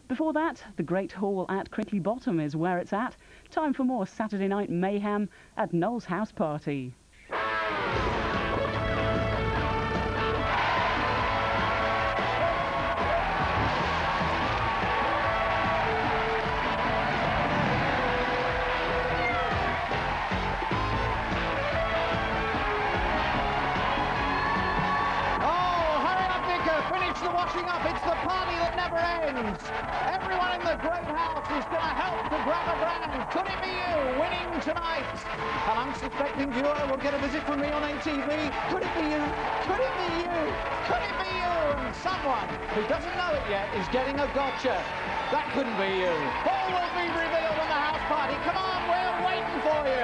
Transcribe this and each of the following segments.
Before that, the Great Hall at Crinkly Bottom is where it's at. Time for more Saturday night mayhem at Noel's house party. The washing up, it's the party that never ends. Everyone in the great house is going to help to grab a brand. Could it be you winning tonight? An unsuspecting viewer will get a visit from me on ATV. Could it be you? Could it be you? Could it be you? And someone who doesn't know it yet is getting a gotcha. That couldn't be you. All will be revealed on the house party. Come on, we're waiting for you.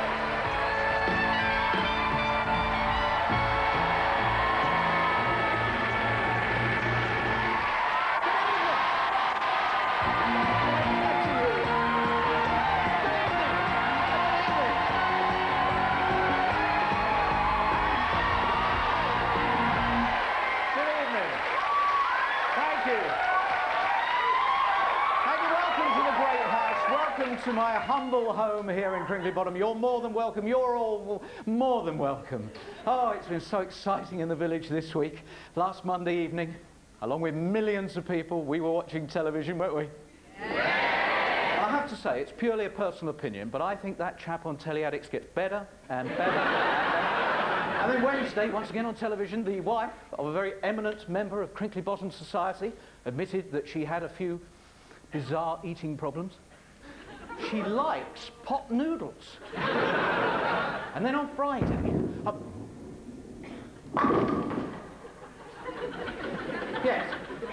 To my humble home here in Crinkly Bottom. You're more than welcome. You're all more than welcome. Oh, it's been so exciting in the village this week. Last Monday evening, along with millions of people, we were watching television, weren't we? Yeah. I have to say, it's purely a personal opinion, but I think that chap on Telly Addicts gets better and better and better. And then Wednesday, once again on television, the wife of a very eminent member of Crinkly Bottom society admitted that she had a few bizarre eating problems. She likes pot noodles. And then on Friday... Yes.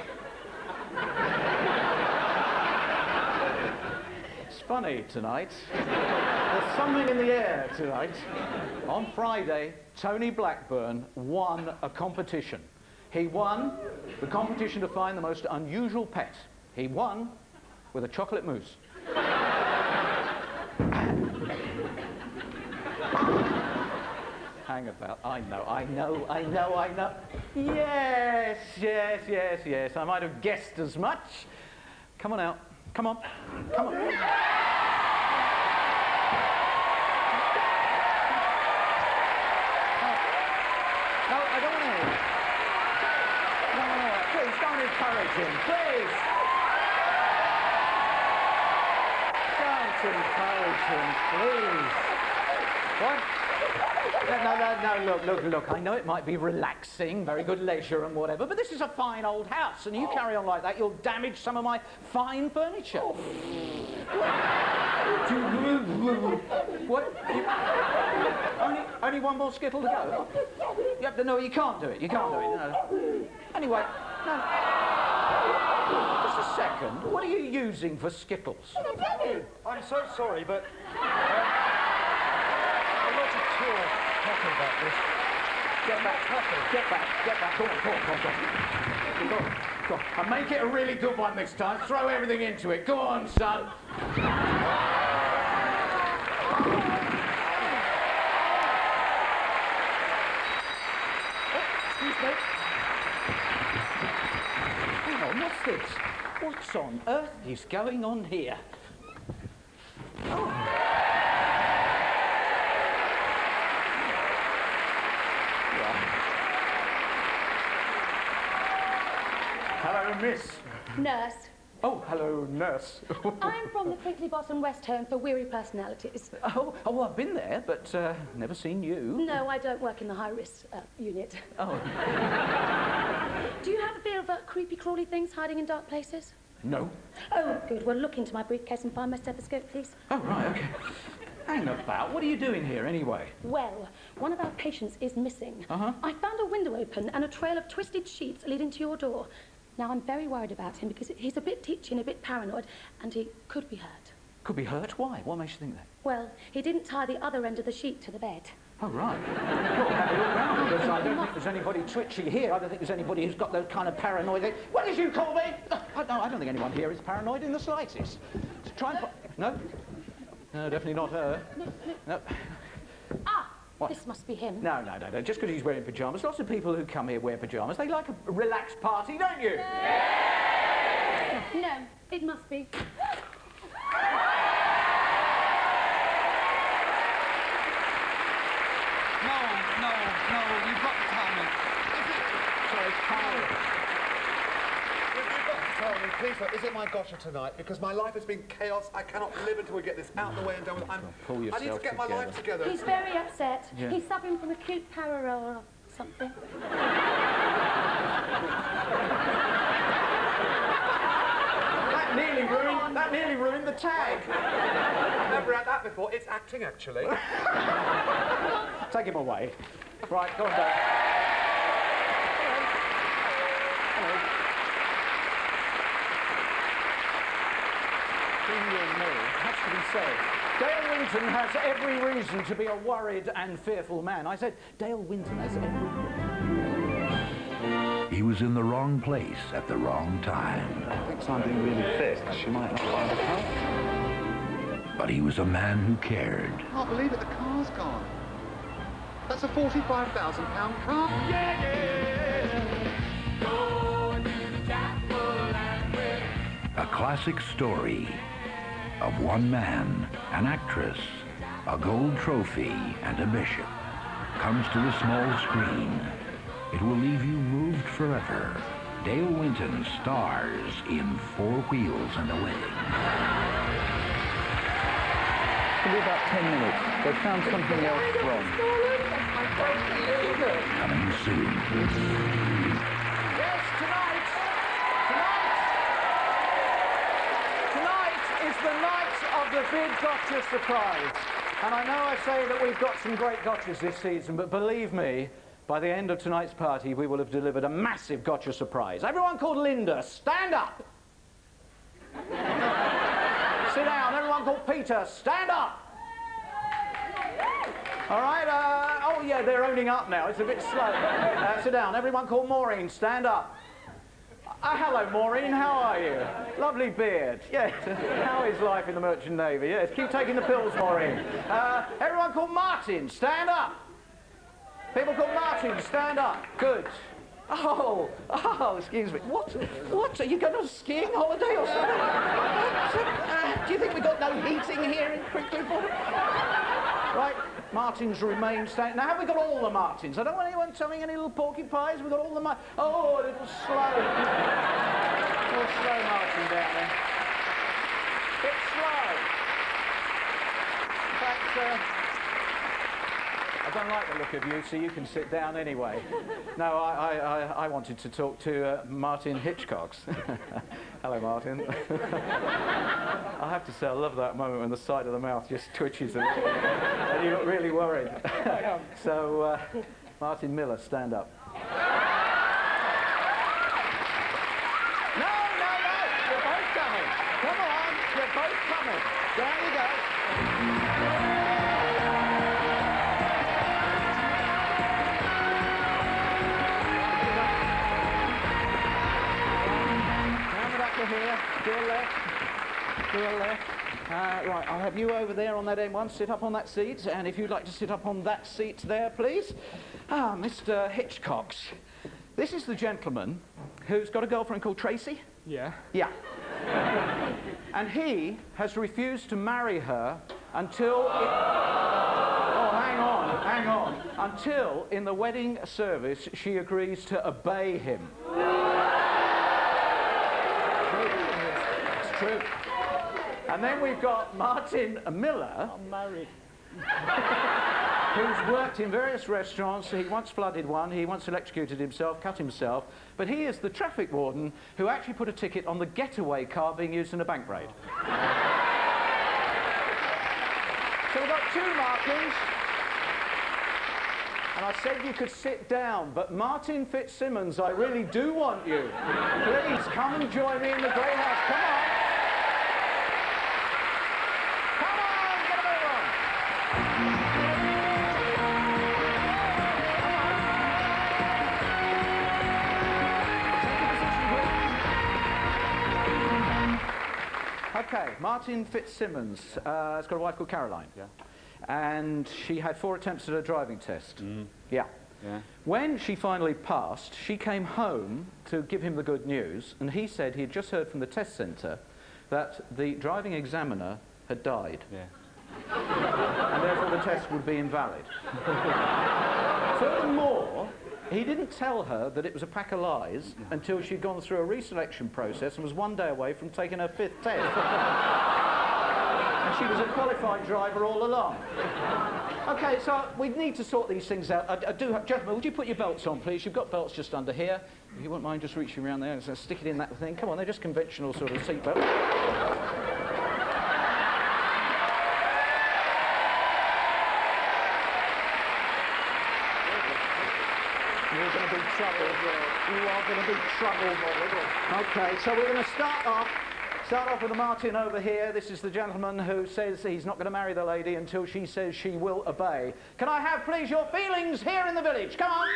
It's funny tonight. There's something in the air tonight. On Friday, Tony Blackburn won a competition. He won the competition to find the most unusual pet. He won with a chocolate mousse. Hang about. I know. Yes. I might have guessed as much. Come on out. Come on. No, I don't want to hear it. No. Please, don't encourage him. Please. Don't encourage him, please. What? No, look, I know it might be relaxing, very good leisure and whatever, but this is a fine old house, and you carry on like that, you'll damage some of my fine furniture. What? Only one more skittle to go? You have to know you can't do it, no. Anyway, no. Just a second, what are you using for skittles? I'm so sorry, but... talking about this. Get back. Go on. And make it a really good one this time. Throw everything into it. Go on, son. Excuse me. Hang on, what's this? What on earth is going on here? Oh. Hello, miss. Nurse. Oh, hello, nurse. I'm from the Crinkly Bottom Rest Home for Weary Personalities. Oh, I've been there, but never seen you. No, I don't work in the high-risk unit. Oh. Do you have a fear of creepy, crawly things hiding in dark places? No. Oh, good. Well, look into my briefcase and find my stethoscope, please. Oh, right, OK. Hang about. What are you doing here, anyway? Well, one of our patients is missing. I found a window open and a trail of twisted sheets leading to your door. Now, I'm very worried about him because he's a bit teachy and a bit paranoid, and he could be hurt. Could be hurt? Why? What makes you think that? Well, he didn't tie the other end of the sheet to the bed. Oh, right. Well, have a look round, because I don't think there's anybody twitchy here. I don't think there's anybody who's got those kind of paranoid... What did you call me? I don't think anyone here is paranoid in the slightest. Try and... No? No, definitely not her. No. Ah! What? This must be him. No. Just because he's wearing pyjamas. Lots of people who come here wear pyjamas. They like a relaxed party, don't you? No. It must be. No, you've got to tell me. Sorry, Carol. You've got to tell me, please, sir, is it my gotcha tonight? Because my life has been chaos. I cannot live until we get this out of the way and done with. I need to get my life together. He's very upset. Yeah. He's suffering from acute parallel or something. That nearly ruined the tag. I've never had that before. It's acting, actually. Take him away. Right, go on, Dave. Hello. Between you and me, it has to be said, Dale Winton has every reason to be a worried and fearful man. I said, Dale Winton has every reason. He was in the wrong place at the wrong time. I think something really thick. She might not find the car. But he was a man who cared. I can't believe it. The car's gone. That's a £45,000 car. A classic story of one man, an actress, a gold trophy, and a bishop comes to the small screen. It will leave you moved forever. Dale Winton stars in Four Wheels and a Wedding. It'll be about 10 minutes. They found something else wrong. Coming soon. Yes, tonight is the night of the big gotcha surprise. And I know I say that we've got some great gotchas this season, but believe me, by the end of tonight's party, we will have delivered a massive gotcha surprise. Everyone called Linda, stand up! Sit down. Everyone called Peter, stand up! All right, oh yeah, they're owning up now. It's a bit slow. Sit down. Everyone called Maureen, stand up. Hello, Maureen, how are you? Lovely beard. Yes. How is life in the Merchant Navy? Yes, keep taking the pills, Maureen. Everyone called Martin, stand up. People called Martin, stand up. Good. Oh, excuse me. What? Are you going on a skiing holiday or something? Do you think we've got no heating here in Crinkly? Right, Martins remain standing. Now, have we got all the Martins? I don't want anyone telling any little porcupines. We've got all the Martins. Oh, a little slow. A little slow Martin down there. Bit slow. In fact, I don't like the look of you, so you can sit down anyway. No, I wanted to talk to Martin Hitchcocks. Hello, Martin. I have to say, I love that moment when the side of the mouth just twitches a little, and you look really worried. So, Martin Miller, stand up. No, you're both coming. Come on, you're both coming. Down you go. Here, to the left, right, I'll have you over there on that end one. Sit up on that seat, and if you'd like to sit up on that seat there, please. Mr. Hitchcocks, this is the gentleman who's got a girlfriend called Tracy. Yeah. Yeah. And he has refused to marry her until... hang on. Until, in the wedding service, she agrees to obey him. True. And then we've got Martin Miller. I'm married. Who's worked in various restaurants. He once flooded one, he once electrocuted himself, cut himself, but he is the traffic warden who actually put a ticket on the getaway car being used in a bank raid. So we've got two Martins. And I said you could sit down, but Martin Fitzsimmons, I really do want you. Please, come and join me in the Grey House. Come on. Okay, Martin Fitzsimmons has got a wife called Caroline. Yeah. And she had 4 attempts at her driving test. Yeah. Yeah. When she finally passed, she came home to give him the good news, and he said he had just heard from the test centre that the driving examiner had died. Yeah. And therefore the test would be invalid. Furthermore, he didn't tell her that it was a pack of lies until she'd gone through a reselection process and was 1 day away from taking her 5th test. And she was a qualified driver all along. OK, so we need to sort these things out. Gentlemen, would you put your belts on, please? You've got belts just under here. If you wouldn't mind just reaching around there and stick it in that thing. Come on, they're just conventional sort of seat belts. You're going to be troubled. You are going to be troubled. OK, so we're going to start off with a Martin over here. This is the gentleman who says he's not going to marry the lady until she says she will obey. Can I have, please, your feelings here in the village? Come on.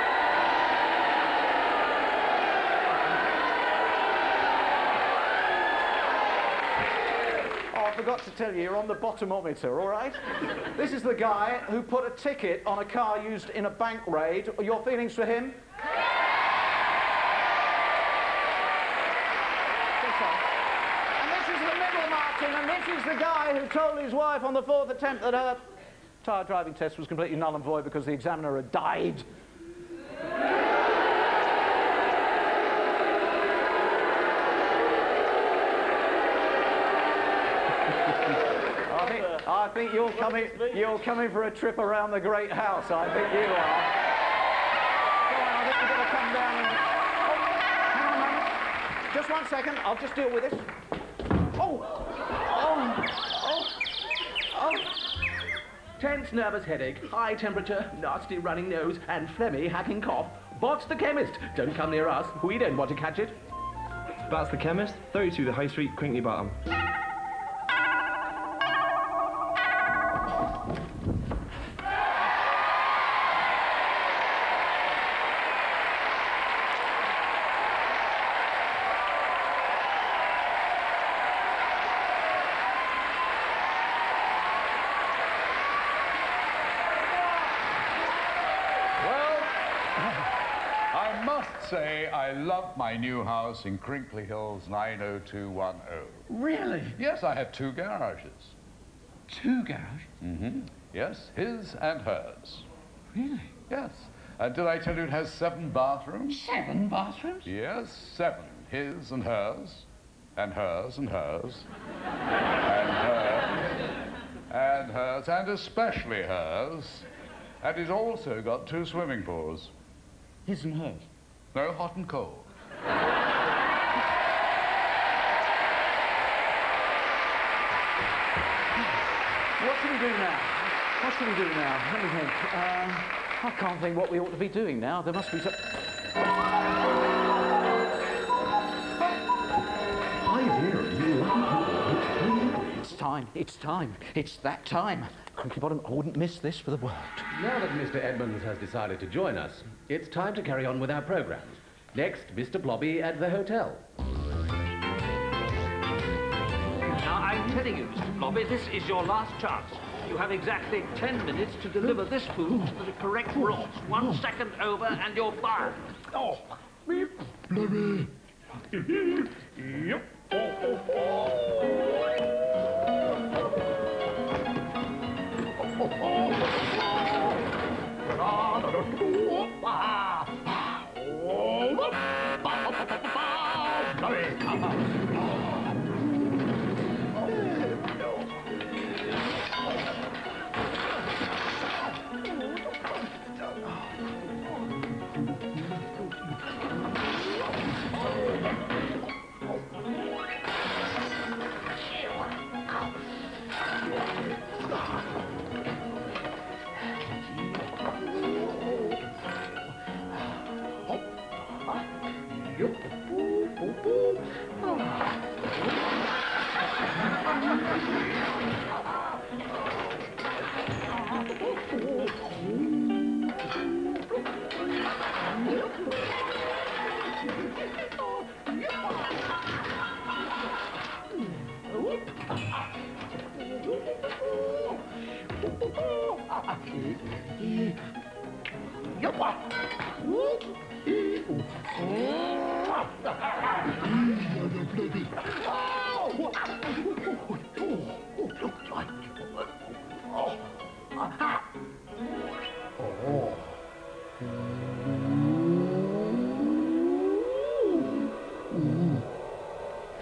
Oh, I forgot to tell you, you're on the bottomometer, all right? This is the guy who put a ticket on a car used in a bank raid. Your feelings for him? And this is the guy who told his wife on the 4th attempt that her tired driving test was completely null and void because the examiner had died. I think you're coming for a trip around the great house. I think you are. Come on, I think you've got to come down and... Oh, hang on a moment. Just 1 second. I'll just deal with this. Tense, nervous headache, high temperature, nasty running nose, and phlegmy hacking cough. Bot's the chemist. Don't come near us. We don't want to catch it. That's the chemist. 32 the High Street, Crinkly Bottom. Say I love my new house in Crinkly Hills 90210. Really? Yes, I have 2 garages. 2 garages? Mm-hmm. Yes, his and hers. Really? Yes. And did I tell you it has 7 bathrooms? 7 bathrooms? Yes, 7. His and hers. And hers and hers. And hers. And hers. And especially hers. And it's also got 2 swimming pools. His and hers? No hot and cold. What should we do now? What should we do now? Let me think. I can't think what we ought to be doing now. There must be some... Hi dear, you love It's time. It's time. It's that time. Crinkly Bottom, I wouldn't miss this for the world. Now that Mr. Edmonds has decided to join us, it's time to carry on with our programme. Next, Mr. Blobby at the hotel. Now, I'm telling you, Mr. Blobby, this is your last chance. You have exactly 10 minutes to deliver this food to the correct room. 1 second over and you're fired. Oh, Blobby. Yep.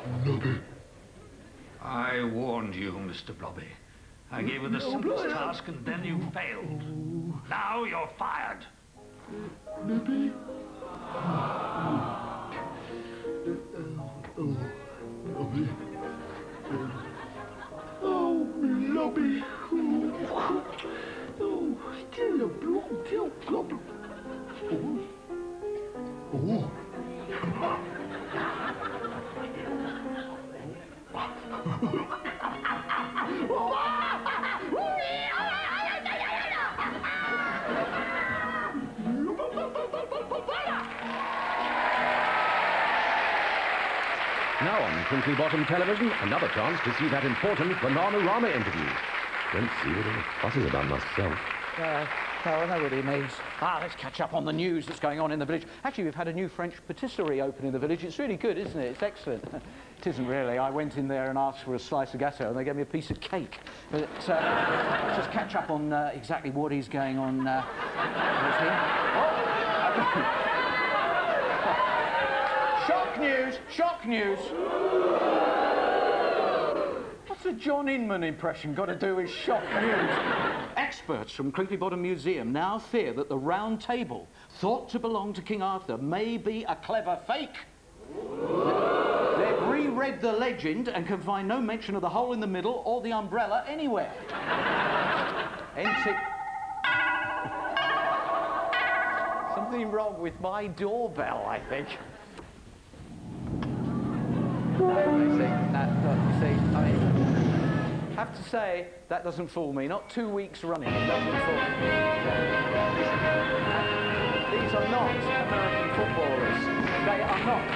I warned you, Mr. Blobby. I gave you the simplest task and then you failed. Now you're fired. Blobby. Oh, Blobby. Oh, still a Blobby. Oh. Now on Crinkly Bottom Television, another chance to see that important Banana-Rama interview. Don't see what all the fuss is about myself. No, I know what he means. Let's catch up on the news that's going on in the village. Actually, we've had a new French patisserie open in the village. It's really good, isn't it? It's excellent. It isn't really. I went in there and asked for a slice of gâteau, and they gave me a piece of cake. But let's just catch up on exactly what is going on here. Shock news! Shock news! What's the John Inman impression got to do with shock news? Experts from Crinkly Bottom Museum now fear that the round table, thought to belong to King Arthur, may be a clever fake. They've reread the legend and can find no mention of the hole in the middle or the umbrella anywhere. Something wrong with my doorbell, I think. I have to say, that doesn't fool me. Not 2 weeks running, it doesn't fool me. These are not American footballers. They are not.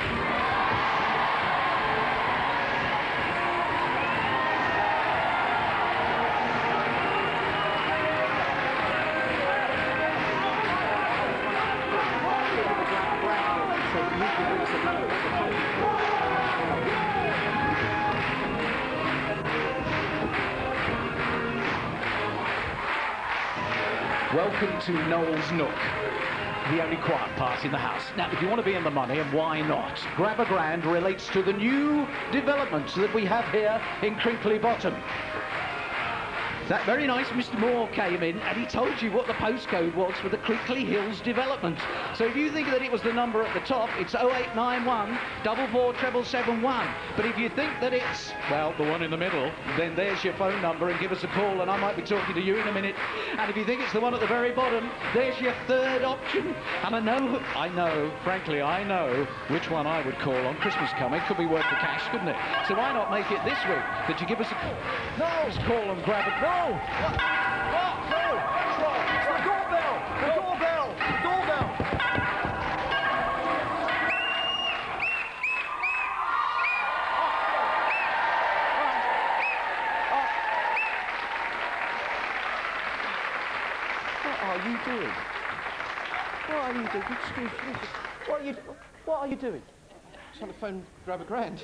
Welcome to Noel's Nook, the only quiet part in the house. Now, if you want to be in the money, and why not, Grab a Grand relates to the new developments that we have here in Crinkly Bottom. That very nice Mr. Moore came in and he told you what the postcode was for the Crinkly Hills development. So if you think that it was the number at the top, it's 0891 44771. But if you think that it's, well, the one in the middle, then there's your phone number and give us a call and I might be talking to you in a minute. And if you think it's the one at the very bottom, there's your third option. And I know, frankly, I know which one I would call on Christmas coming. Could be worth the cash, couldn't it? So why not make it this week that you give us a call? No! Just call and grab it. No! What? No! What's wrong? It's the doorbell! The doorbell! The doorbell! What are you doing? What are you doing? Excuse me. What are you doing? Just on the phone, Grab a Grand.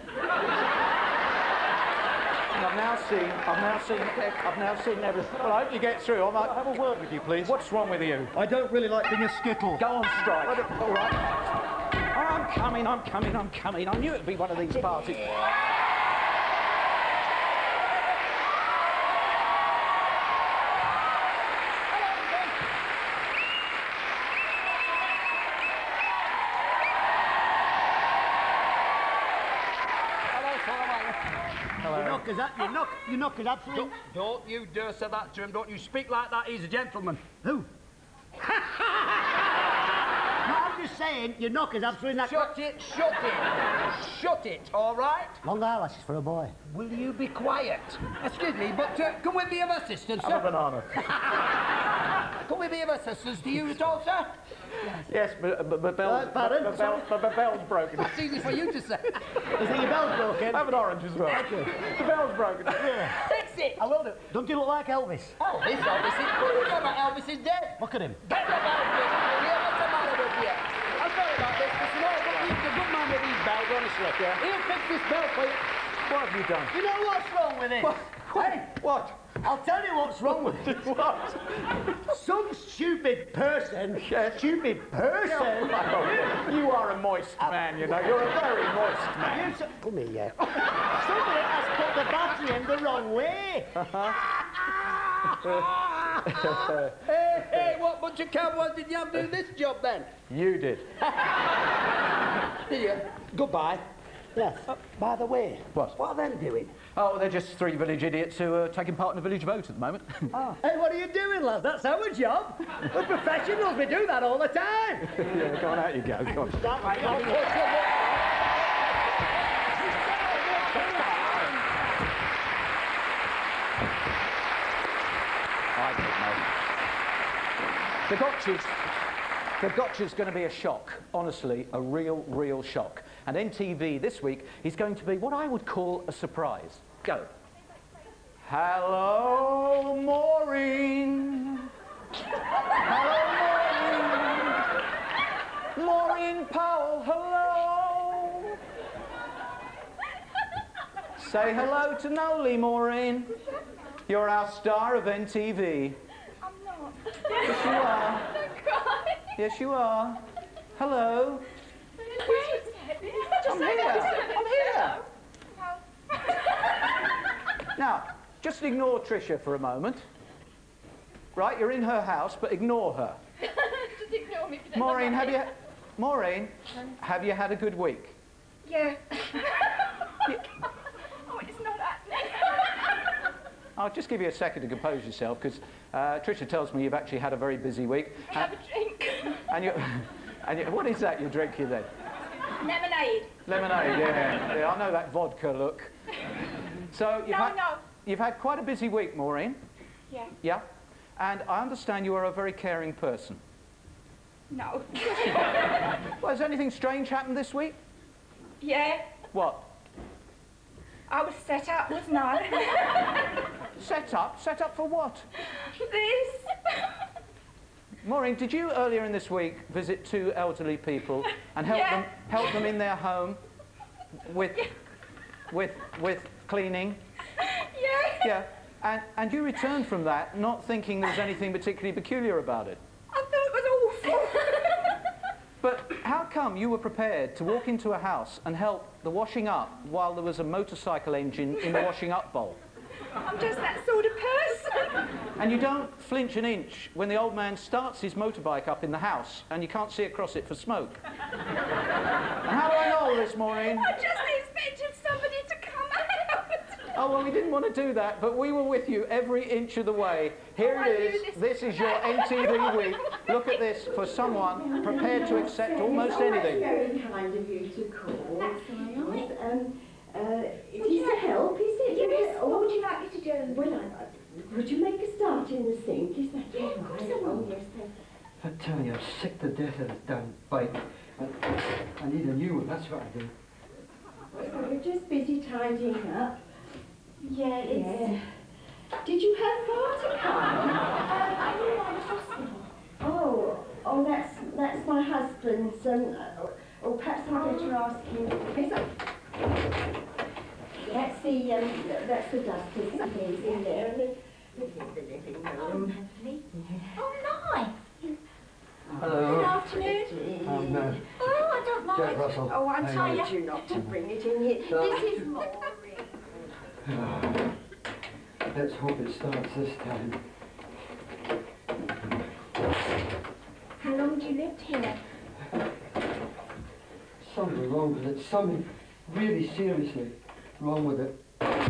I've now seen everything. Well, I hope you get through. I might have a word with you, please. What's wrong with you? I don't really like being a skittle. Go on strike. All right. I'm coming. I knew it'd be one of these parties. Your knock is absolutely... Don't you dare say that to him. Don't you speak like that. He's a gentleman. Who? No, I'm just saying, your knock is absolutely not... Shut it. Shut it, all right? Long eyelashes for a boy. Will you be quiet? Excuse me, but can we be of assistance, sir? Have a banana. Can we be of assistance to you at all, sir? Yes, but bell's broken. That's easy for you to say. You think your bell's broken? Have an orange as well. Thank you. The bell's broken. Yeah. Fix it. I will do. Don't you look like Elvis? Oh, this Elvis is... What do you know about Elvis is dead? Look at him. Get the bell, please. What's the matter with you? I'm sorry about this, Mr. Noel, but he's a good man with these bells, honestly. Yeah. He'll fix this bell for you. What have you done? You know what's wrong with it? What? Hey? What? I'll tell you what's wrong with it. What? Some stupid person, you are a moist man, you know. You're a very moist man. Come here, yeah. Somebody has put the battery in the wrong way. Hey, what bunch of cowboys did you have doing this job then? You did. Did you? Goodbye. Yes. By the way, what are them doing? Oh, they're just 3 village idiots who are taking part in a village vote at the moment. Oh. Hey, what are you doing, lad? That's our job. We're professionals. We do that all the time. Yeah, go on, out you go. Go on. I don't know. The gotcha's going to be a shock, honestly, a real shock. And NTV this week is going to be what I would call a surprise. Go. Hello, Maureen. Hello, Maureen. Maureen Powell, hello. Say hello to Noel, Maureen. You're our star of NTV. I'm not. Yes, you are. Don't cry. Yes, you are. Hello. I'm here. Now, just ignore Tricia for a moment. Right, you're in her house, but ignore her. Just ignore me. Maureen, have you had a good week? Yeah. Oh, it's not happening. I'll just give you a second to compose yourself, because Tricia tells me you've actually had a very busy week. Have a drink. And what is that you're drinking then? Lemonade. Lemonade, yeah. I know that vodka look. So you've had quite a busy week, Maureen. Yeah. Yeah. And I understand you are a very caring person. No. Well, has anything strange happened this week? Yeah. What? I was set up, wasn't I? Set up? Set up for what? This. Maureen, did you earlier in this week visit 2 elderly people and help them in their home with cleaning? Yeah. Yeah. And you returned from that not thinking there was anything particularly peculiar about it. I thought it was awful. But how come you were prepared to walk into a house and help the washing up while there was a motorcycle engine in the washing up bowl? I'm just that sort of person. And you don't flinch an inch when the old man starts his motorbike up in the house and you can't see across it for smoke. And how do I know all this, Maureen? I just expected somebody to come out. Oh, well, we didn't want to do that, but we were with you every inch of the way. Here it is. This is your NTV week. Look at this for someone prepared to accept almost anything. Very kind of you to call. That's nice. It is to help, is it? Yes. What would you like me to do? Well, would you make a start in the sink? Is that all right? Oh, yes. I tell you, I'm sick to death of this damn bike. I need a new one, that's what I do. Well, we're just busy tidying up. Yeah, it's... Did you have far to come? I knew I was hospital. Oh, that's my husband's, or perhaps I'd better ask him. That's the dusters and things in there, and the living room. Oh, nice. Hello. Good afternoon. I'm I don't mind. Jack Russell. Oh, I'm Hey, sorry. I told you not to bring it in here. This is Maureen. Let's hope it starts this time. How long have you lived here? Something wrong with it. Something really seriously wrong with it.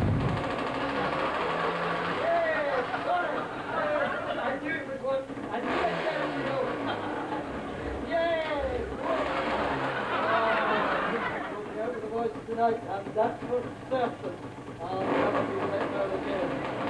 Tonight, and that's for certain. I'll never be let down again.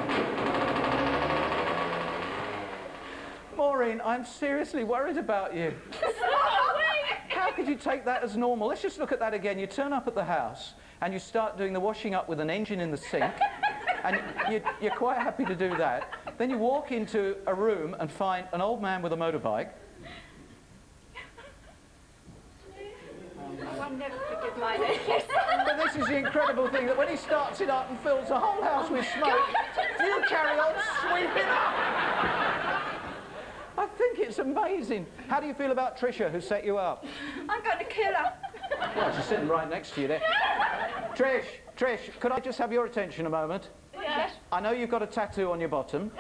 Maureen, I'm seriously worried about you. How could you take that as normal? Let's just look at that again. You turn up at the house and you start doing the washing up with an engine in the sink, and you're quite happy to do that. Then you walk into a room and find an old man with a motorbike. I will never forgive my name. but this is the incredible thing, that when he starts it up and fills the whole house with smoke, you carry on sweeping up. I think it's amazing. How do you feel about Tricia, who set you up? I'm going to kill her. Well, she's sitting right next to you there. Trish, could I just have your attention a moment? Yes. I know you've got a tattoo on your bottom.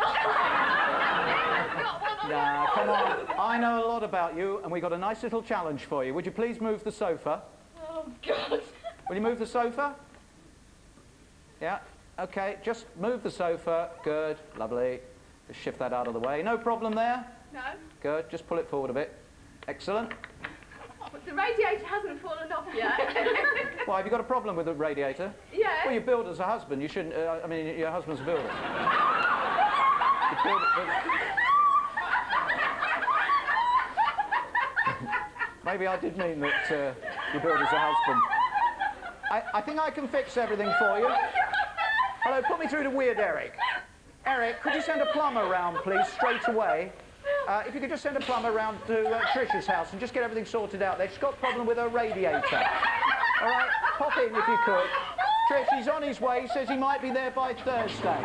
Nah, come on. I know a lot about you, and we've got a nice little challenge for you. Would you please move the sofa? Oh, God. Will you move the sofa? Yeah, OK, just move the sofa. Good, lovely. Just shift that out of the way. No problem there? No. Good, just pull it forward a bit. Excellent. But the radiator hasn't fallen off yet. Why, have you got a problem with the radiator? Yeah. Well, you build as a husband. You shouldn't... I mean, your husband's a builder. You build Maybe I did mean that you build as a husband. I think I can fix everything for you. Hello, put me through to Weird Eric. Eric, could you send a plumber round, please, straight away? If you could just send a plumber round to Tricia's house and just get everything sorted out there. She's got a problem with her radiator. All right, pop in if you could. Trish, he's on his way. He says he might be there by Thursday.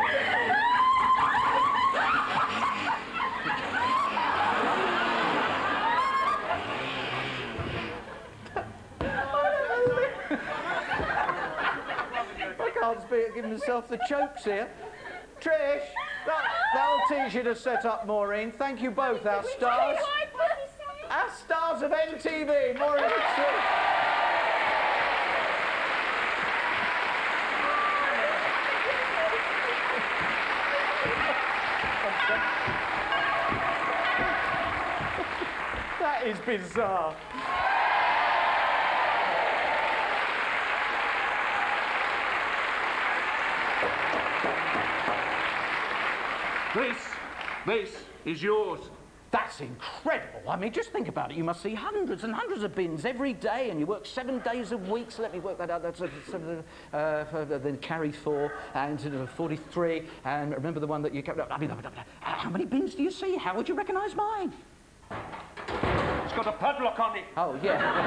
I can't speak, giving myself the chokes here. Trish, that'll teach you to set up Maureen. Thank you both, our stars. Our stars of MTV, Maureen and Trish. That is bizarre. This is yours. That's incredible. I mean, just think about it. You must see hundreds and hundreds of bins every day, and you work 7 days a week. So let me work that out. That's then carry 4 and 43. And remember the one that you kept. I mean, how many bins do you see? How would you recognise mine? It's got a padlock on it. Oh,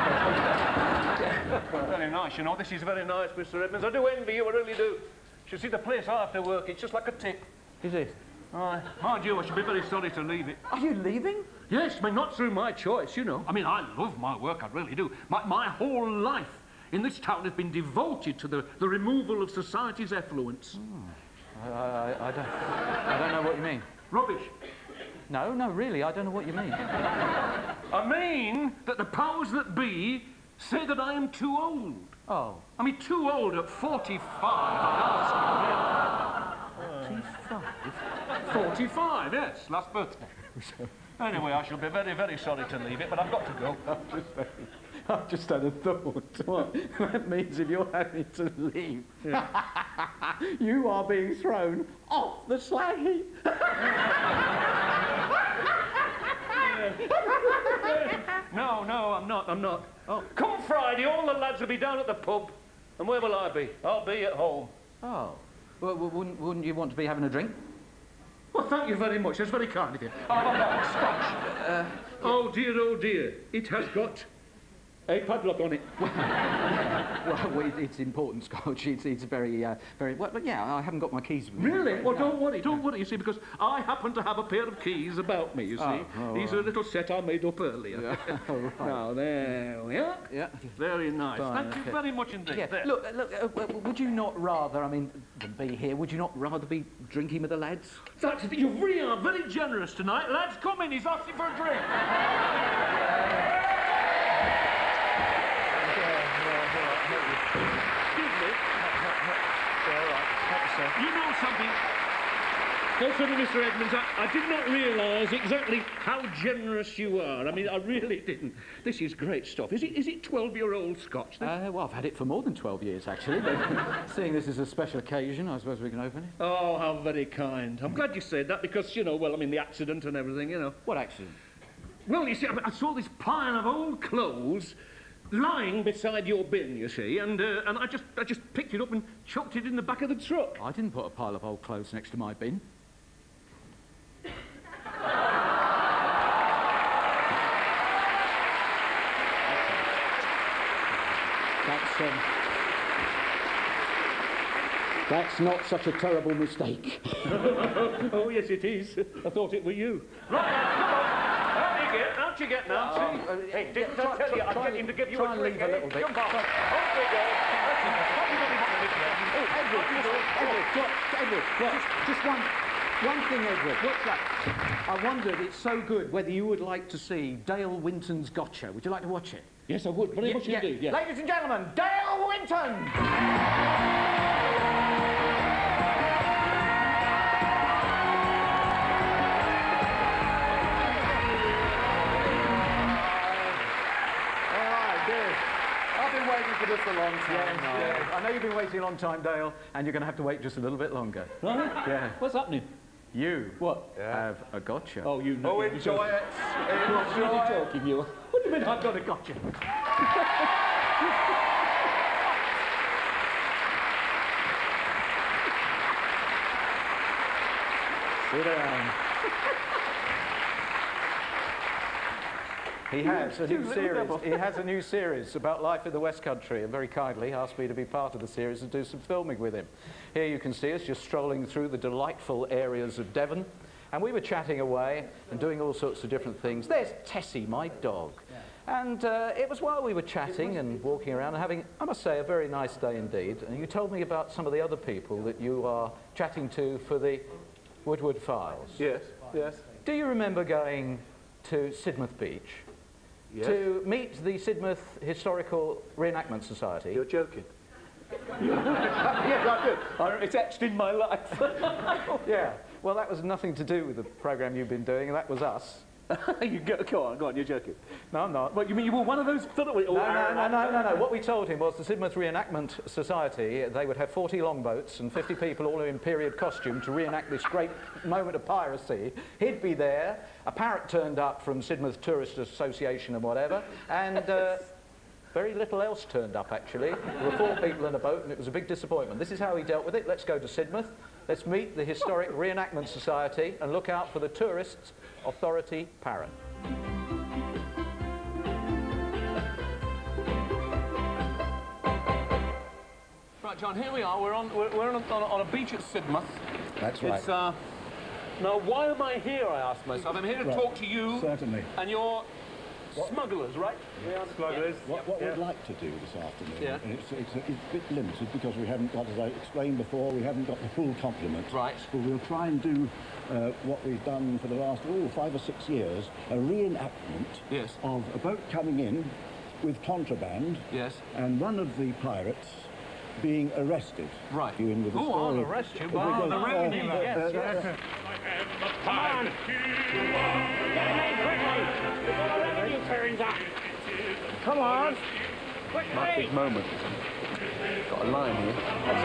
yeah. Very nice, you know. This is very nice, Mr. Edmonds. I do envy you, I really do. You should see the place I have to work. It's just like a tick. Is it? Mind you, I should be very sorry to leave it. Are you leaving? Yes, I mean, not through my choice, you know. I mean, I love my work, I really do. My whole life in this town has been devoted to the removal of society's effluence. I don't know what you mean. Rubbish. No, really, I don't know what you mean. I mean that the powers that be say that I am too old. Oh. I mean, too old at 45. 45, yes, last birthday. Anyway, I shall be very, very sorry to leave it, but I've got to go. I've just had a thought. What? That means if you're having to leave, you are being thrown off the slag heap. No, I'm not. Oh. Come Friday, all the lads will be down at the pub. And where will I be? I'll be at home. Oh. Well, wouldn't you want to be having a drink? Well, thank you very much. That's very kind of you. I've got scotch. Oh, dear. It has got a padlock on it. Well, it's important, Scotch. It's very... Well, but yeah, I haven't got my keys with me. Really? Well, don't worry, you see, because I happen to have a pair of keys about me, you see. These are a little set I made up earlier. Yeah. Right. Now, there we are. Yeah. Very nice. Fine, Thank you very much indeed. Yeah. There. Look, would you not rather, I mean, than be here, would you not rather be drinking with the lads? You really are very generous tonight. Lads, come in. He's asking for a drink. You know something? Also, Mr. Edmonds, I did not realise exactly how generous you are. I mean, I really didn't. This is great stuff. Is it 12-year-old Scotch? Well, I've had it for more than 12 years, actually. But seeing this is a special occasion, I suppose we can open it. Oh, how very kind. I'm glad you said that because, you know, well, I mean, the accident and everything, you know. What accident? Well, you see, I saw this pile of old clothes lying beside your bin, you see, and I just picked it up and chucked it in the back of the truck. I didn't put a pile of old clothes next to my bin. That's not such a terrible mistake. Oh, yes, it is. I thought it were you. Right, out you get now. Hey, didn't I tell you I'd get him to give you a drink? Try and leave a little bit. Jump off. Off we go. Edward, just one thing, Edward. What's that? I wondered, it's so good, whether you would like to see Dale Winton's Gotcha. Would you like to watch it? Yes, I would. Very much indeed, yes. Ladies and gentlemen, Dale Winton! I've been waiting for this a long time. Yes. I know you've been waiting a long time, Dale, and you're going to have to wait just a little bit longer. Right? Yeah. What's happening? You what? Have a gotcha. Oh, you know. Oh, enjoy it. Enjoy it. Talking, you. What do you mean I've got a gotcha? Sit down. He has a new series. He has a new series about life in the West Country, and very kindly asked me to be part of the series and do some filming with him. Here you can see us just strolling through the delightful areas of Devon, and we were chatting away and doing all sorts of different things. There's Tessie, my dog. And it was while we were chatting and walking around and having, I must say, a very nice day indeed. And you told me about some of the other people that you are chatting to for the Woodward Files. Yes, yes. Do you remember going to Sidmouth Beach? Yes. To meet the Sidmouth Historical Reenactment Society? You're joking. Yes, I do. It's etched in my life. Yeah. Well, that was nothing to do with the programme you've been doing. That was us. Go on, you're joking. No, I'm not. What, you mean you were one of those... No. What we told him was the Sidmouth Reenactment Society, they would have 40 longboats and 50 people all in period costume to reenact this great moment of piracy. He'd be there. A parrot turned up from Sidmouth Tourist Association and whatever, and very little else turned up, actually. There were 4 people in a boat, and it was a big disappointment. This is how he dealt with it. Let's go to Sidmouth. Let's meet the Historic Reenactment Society and look out for the Tourists Authority parrot. Right, John, here we are. We're on a beach at Sidmouth. That's right. It's, now, why am I here, I ask myself? I'm here to talk to you. Certainly. And you're smugglers, right? We are smugglers. What we'd like to do this afternoon, and it's a bit limited because we haven't got, as I explained before, we haven't got the full complement. Right. But we'll try and do what we've done for the last 5 or 6 years, a reenactment of a boat coming in with contraband, and one of the pirates being arrested. Right. You in with the Go on, story. arrest you. Because, the revenue, yes. Come on! Before the revenue turns up! Come on! My big moment. Got a line here. That's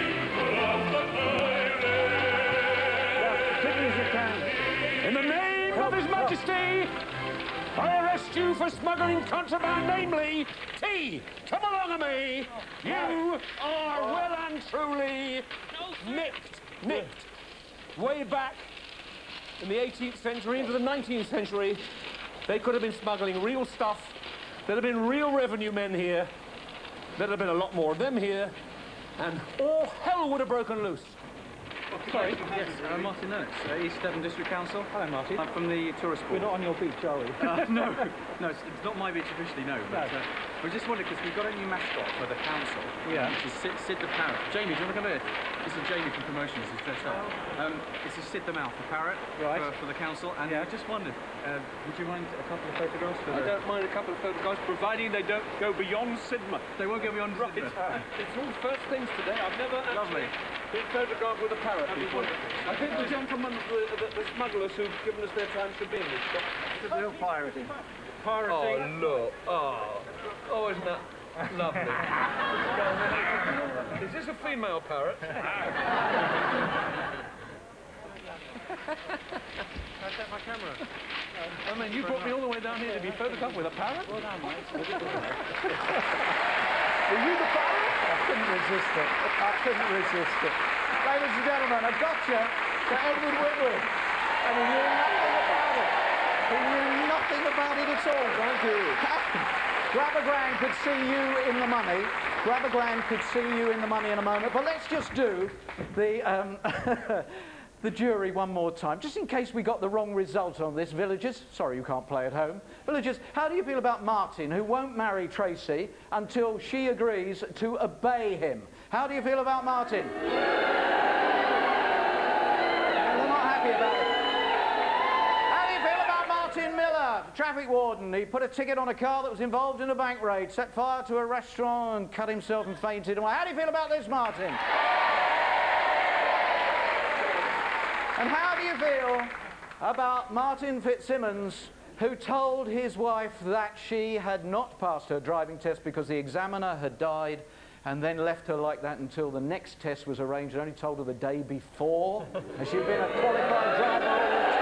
it. Quick as you can. In the name of His Majesty, I arrest you for smuggling contraband, namely tea. Come along with me. You are well and truly nicked. Way back in the 18th century into the 19th century, they could have been smuggling real stuff. There'd have been real revenue men here. There'd have been a lot more of them here, and all hell would have broken loose. Sorry, yes, Martin Noel, East Devon District Council. Hello, Martin. I'm from the tourist board. We're not on your beach, are we? No, it's not my beach officially, no. But we just wondered, because we've got a new mascot for the council. Yeah. Which is Sid the Parrot. Jamie, do you want to come here? This is Jamie from Promotions, who's dressed up. This is Sid the Mouth, the parrot, for the council. And I just wondered, would you mind a couple of photographs? I don't mind a couple of photographs, providing they don't go beyond Sidmouth. They won't go beyond Sidmouth. It's all first things today. I've never actually been photographed with a parrot before. I think the gentlemen, the smugglers who've given us their time should be in this shop. It's a real pirating. Oh, look. Oh, isn't that lovely? Is this a female parrot? Can I take my camera? I mean, you brought me all the way down here to be photographed with a parrot? Well done, mate. Were you the parrot? I couldn't resist it. Ladies and gentlemen, a gotcha to Edward Whitworth. And he knew nothing about it. He knew nothing about it at all. Thank you. Grab-a-Grand could see you in the money. Grab a Grand could see you in the money in a moment, but let's just do the, the jury one more time, just in case we got the wrong result on this. Villagers, sorry you can't play at home. Villagers, how do you feel about Martin, who won't marry Tracy until she agrees to obey him? How do you feel about Martin? They're not happy about it. Martin Miller, traffic warden. He put a ticket on a car that was involved in a bank raid, set fire to a restaurant and cut himself and fainted. How do you feel about this, Martin? And how do you feel about Martin Fitzsimmons, who told his wife that she had not passed her driving test because the examiner had died, and then left her like that until the next test was arranged and only told her the day before, and she'd been a qualified driver all the time?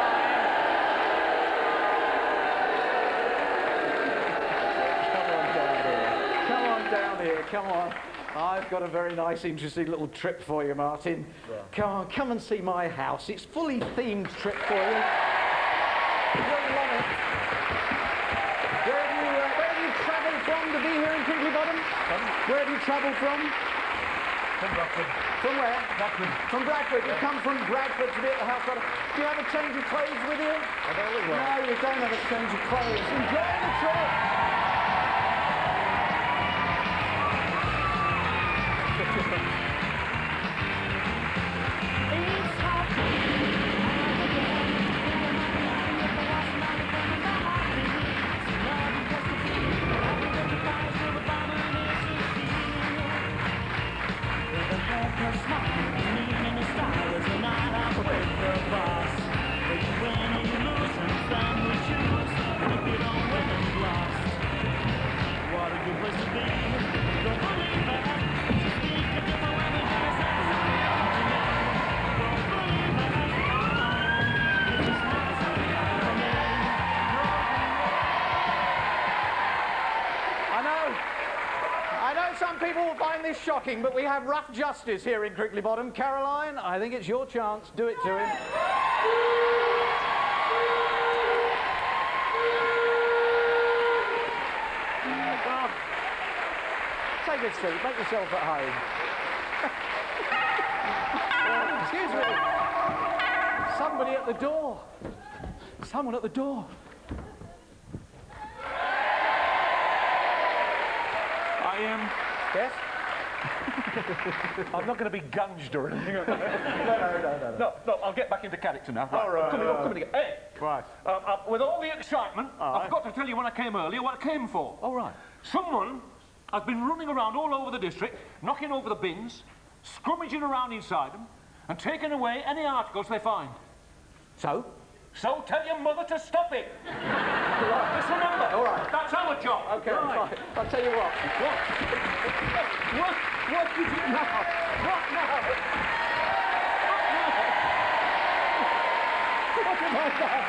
Come on. I've got a very nice, interesting little trip for you, Martin. Yeah. Come on, come and see my house. It's fully themed trip for you. You'll love it. Where have you travelled from to be here in Crinkly Bottom? Where have you travelled from? From Bradford. From where? Bradford. From Bradford. Yeah. You come from Bradford to be at the house. Do you have a change of clothes with you? I don't look well. No, you don't have a change of clothes. Enjoy the trip. Some people will find this shocking, but we have rough justice here in Crinkly Bottom. Caroline, I think it's your chance. Do it to him. Well, take a seat. Make yourself at home. Excuse me. Somebody at the door. Someone at the door. I am. Yes? I'm not going to be gunged or anything. No, I'll get back into character now. All right. Come in. Hey! Right. With all the excitement, I've got to tell you when I came earlier what I came for. All right. Someone has been running around all over the district, knocking over the bins, scrummaging around inside them, and taking away any articles they find. So? So tell your mother to stop it. Just remember, all right. That's our job. Okay, right. Fine. I'll tell you what. What did you know? What now? What have I done?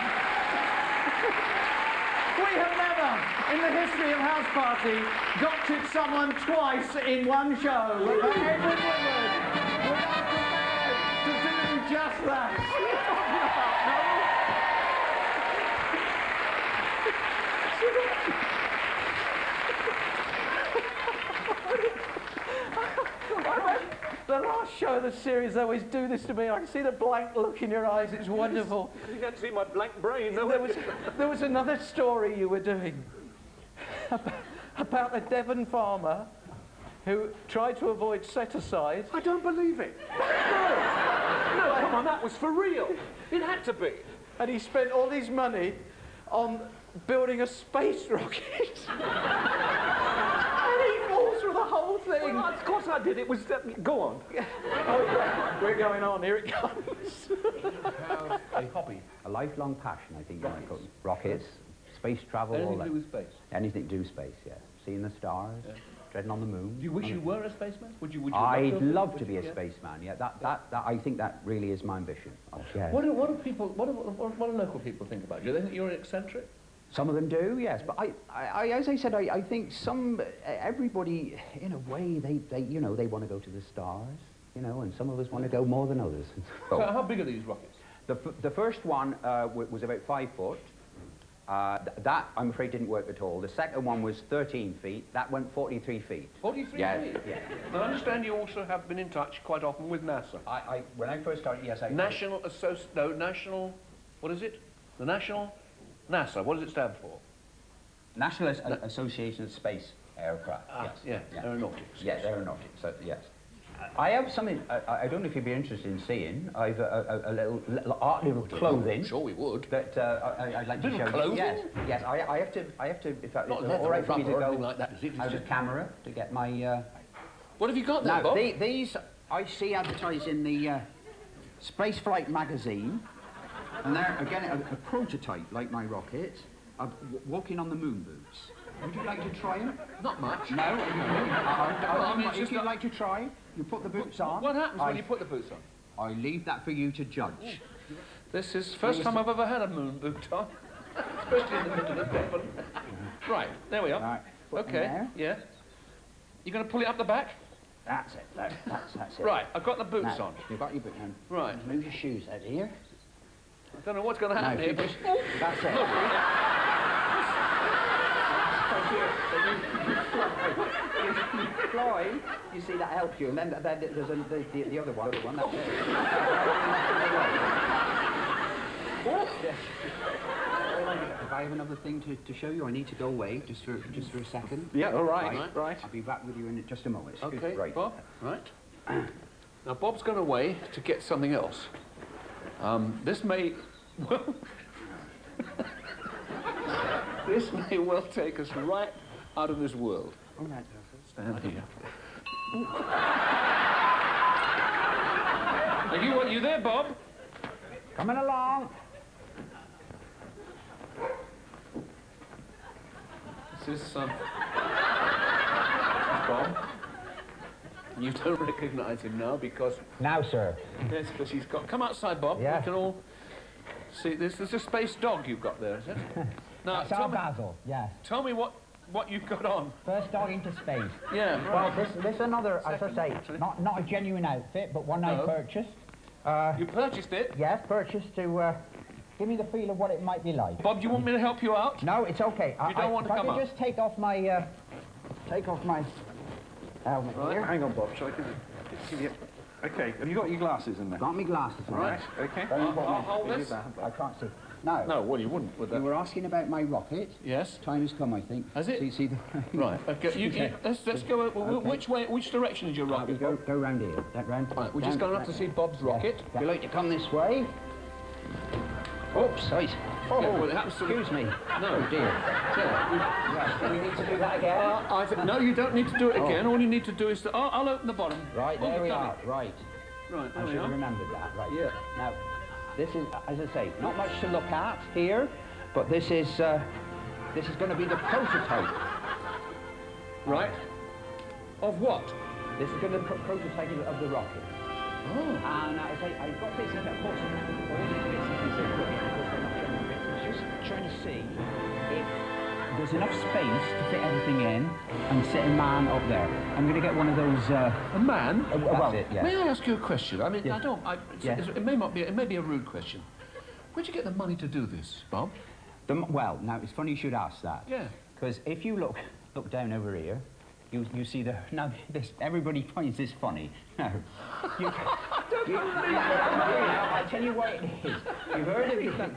We have never, in the history of House Party, doctored someone twice in one show. But Edward Woodward, we are prepared to do just that. What are you talking about, Noel? The last show of the series, they always do this to me. I can see the blank look in your eyes. It's wonderful. You can't see my blank brain. There was another story you were doing about a Devon farmer who tried to avoid set-aside. I don't believe it. No, come on, that was for real. It had to be. And he spent all his money on building a space rocket. And he falls through the whole thing. Well, of course I did. It was... go on. Oh, yeah. We're going on. Here it comes. Have a hobby, a lifelong passion, I think you might call it. Rockets, space travel, Anything all that. to do with space? Anything to do with space, yes. Seeing the stars, treading on the moon. Do you wish you were a spaceman? Would you I'd love to be a spaceman, yeah. I think that really is my ambition. Yeah. What do local people think about you? Do they think you're eccentric? Some of them do, yes, but as I said, I think everybody, in a way, they want to go to the stars, and some of us want to go more than others. So how big are these rockets? The first one was about 5 foot, That, I'm afraid, didn't work at all. The second one was 13 feet. That went 43 feet. 43 yeah, feet? Yeah. I understand you also have been in touch quite often with NASA. When I first started, yes, I... National what is it? The National... NASA, what does it stand for? National Association of Space Aircraft, yes. Yeah, aeronautics. Yes, aeronautics, yes. I have something, I don't know if you'd be interested in seeing. I've a little clothing. Sure we would. That I'd like to show clothing? you. Yes, I have to, in fact, not it's all right for me to go like that, is it? out of camera to get my... What have you got there, now, Bob? These I see advertised in the Spaceflight magazine, and they're, again, a prototype, like my rocket, of walking on the moon boots. Would you like to try them? Not much. No? If you'd like to try, you put the boots on. What happens when you put the boots on? I leave that for you to judge. This is the first time I've ever had a moon boot on. Especially in the middle of Devon. Right, there we are. Right, okay, yeah. You're going to pull it up the back? That's it. That's it. Right, I've got the boots on. You've got your boots on. Right. Move your shoes out here. I don't know what's going to happen here, but... That's it. You fly, you see, that helps you. And then there's the other one. That's it. If I have another thing to show you, I need to go away just for a second. Yeah, all right, right. I'll be back with you in just a moment. Okay, right. Bob, right. Now, Bob's gone away to get something else. This may... Well, this may well take us right out of this world. All right, stand here. Are you there, Bob? Coming along. This is Bob. You don't recognise him now because... Now, sir. Yes, because he's got... Come outside, Bob. Yeah. We can all see this. There's a space dog you've got there, is it? Now, That's our Basil, yes. Tell me what you've got on. First dog into space. Yeah, right. Well, this another, as I say, not a genuine outfit, but one I purchased. You purchased it? Yes, purchased to give me the feel of what it might be like. Bob, do you want me to help you out? No, it's okay. You don't want to come up? If I could just take off my helmet here. Hang on, Bob. Shall I give you... Okay, have you got your glasses in there? Got me glasses on. Right, okay. I'll hold this. I can't see. No. No, well, you wouldn't, would that? You were asking about my rocket. Yes. Time has come, I think. Has it? See the... Right. Okay. Let's go. Okay. Which direction is your rocket? Go round here. That round. Right. We're just going up to see Bob's rocket. If you like to come this way. Oops. Sorry. Oh, yeah, well, it happens to... Excuse me. No. Oh dear. Do we need to do that again? No, you don't need to do it again. All you need to do is... I'll open the bottom. Right, there we are. Right. Right, I should have remembered that. Right. Yeah. Now, this is, as I say, not much to look at here, but this is going to be the prototype. Right. Of what? This is going to be the prototype of the rocket. Oh. And as I say, I've got this, of course, just trying to see if there's enough space to fit everything in and sit a man up there. I'm going to get one of those... a man? Well, it, yes. May I ask you a question? I mean, Yes. It may be a rude question. Where'd you get the money to do this, Bob? Well, now, it's funny you should ask that. Yeah. Because if you look down over here, you see the... Now, everybody finds this funny. No. I'll tell you what it is. You've heard of it.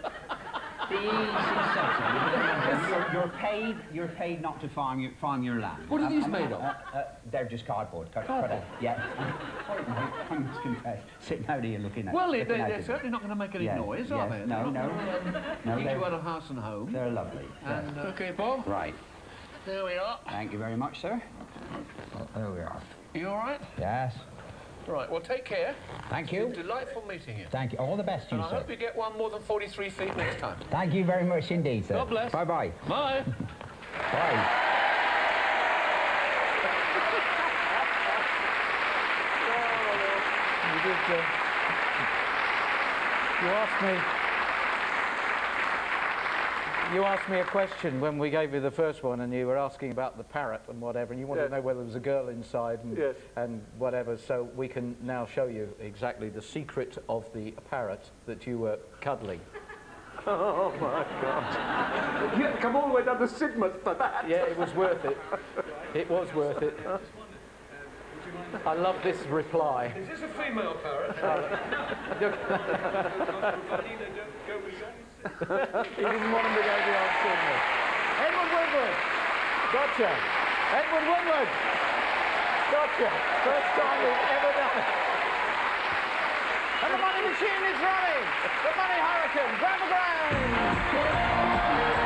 You're paid not to farm your land. What are these made of? They're just cardboard. Cardboard? Yeah. I'm just sitting out here looking at. Well, they're certainly not going to make any noise, are they? No. Keep you out of house and home. They're lovely. And okay, Bob. Right. There we are. Thank you very much, sir. There we are. You all right? Yes. Right, well, take care. Thank you. It's been delightful meeting you. Thank you. All the best to you, And I hope you get one more than 43 feet next time. Thank you very much indeed, sir. God bless. Bye-bye. Bye. Bye. You asked me a question when we gave you the first one, and you were asking about the parrot and whatever, and you wanted to know whether there was a girl inside and whatever, so we can now show you exactly the secret of the parrot that you were cuddling. Oh, my God. You had to come all the way down to Sidmouth for that. Yeah, it was worth it. It was worth it. I love this reply. Is this a female parrot? He didn't want him to go beyond Sidmouth. Edward Woodward. Gotcha. Edward Woodward. Gotcha. First time we've ever done it. And the money machine is running. The money hurricane. Grab a grand.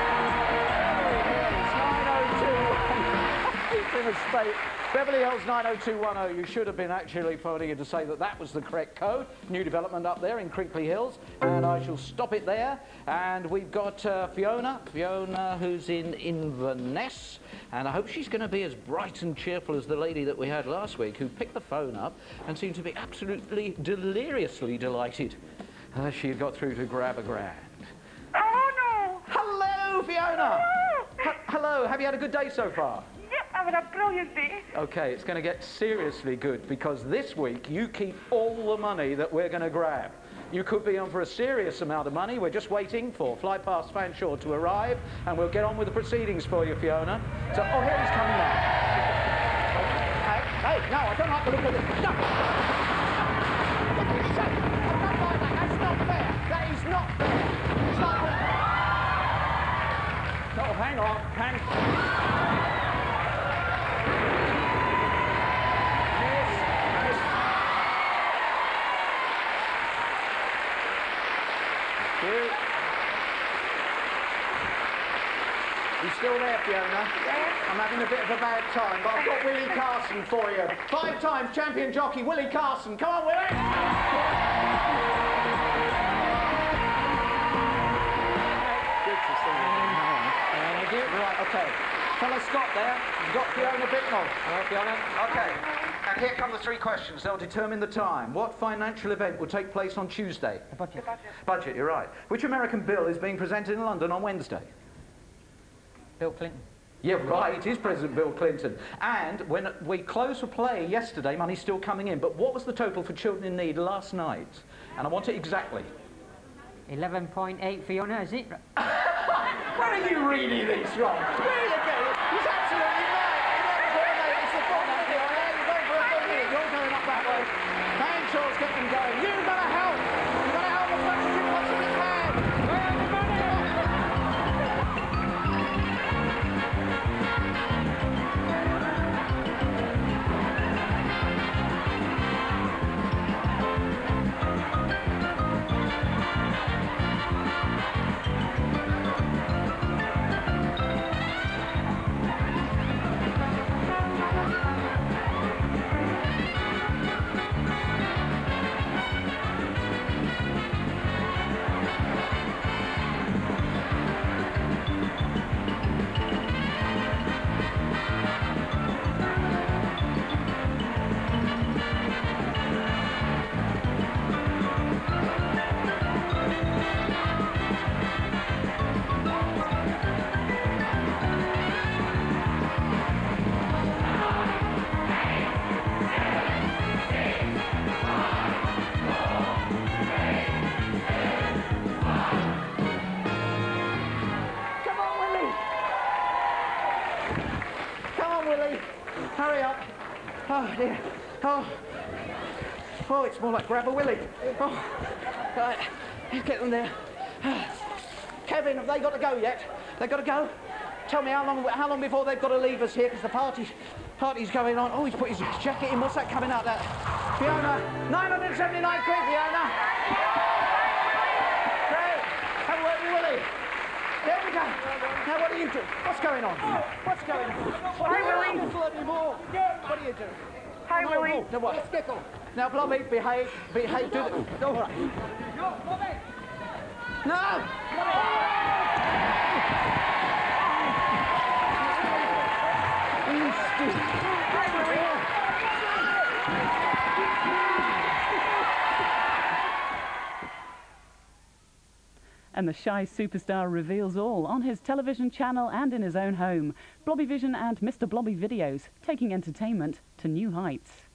In a state. Beverly Hills 90210. You should have been actually phoning in to say that that was the correct code. New development up there in Crinkly Hills, and I shall stop it there. And we've got Fiona, who's in Inverness, and I hope she's going to be as bright and cheerful as the lady that we had last week, who picked the phone up and seemed to be absolutely deliriously delighted she had got through to grab a grand. Oh, no. Hello, Fiona. Hello. Have you had a good day so far? I've had a brilliant day. Okay, it's going to get seriously good, because this week you keep all the money that we're going to grab. You could be on for a serious amount of money. We're just waiting for Fly Past Fanshawe to arrive, and we'll get on with the proceedings for you, Fiona. So, oh, here he's coming now. Hey, no, I don't like the look of it. No! What did you say? I don't like that. That's not fair. That is not fair. It's like... Oh, hang on. You still there, Fiona? Yeah. I'm having a bit of a bad time, but I've got Willie Carson for you. 5 times champion jockey, Willie Carson. Come on, Willie! Good to see you. Thank you. Right, okay. Fella Scott there. You've got Fiona Bicknell. Fiona. Okay. And here come the 3 questions. They'll determine the time. What financial event will take place on Tuesday? The budget. Budget, you're right. Which American bill is being presented in London on Wednesday? Bill Clinton. Yeah, right, it is President Bill Clinton. And when we closed for play yesterday, money's still coming in, but what was the total for children in need last night? And I want it exactly. 11.8, Fiona, is it? Where are you reading this from? Where are you getting it? He's absolutely right. 11.8, it's the format, Fiona. You're going for a full minute. You're going up that way. Fanshaw's getting going. You've got to help. You've got to help as much as you possibly can. Where's the money? Hurry up. Oh, dear. Oh, it's more like grab a willy. Oh, right. Let's get them there. Kevin, have they got to go yet? They got to go? Tell me how long before they've got to leave us here, because the party's going on. Oh, he's put his jacket in. What's that coming out there? Fiona, 979 quid, Fiona. Great. Have a word with Willie. There we go. Now, what are you doing? What's going on? What's going on? Hi, Willie. What are you doing? Hi, Willie. Now, what? Now, Blobby, behave. Do the... All right. No! And the shy superstar reveals all on his television channel and in his own home. Blobby Vision and Mr. Blobby Videos, taking entertainment to new heights.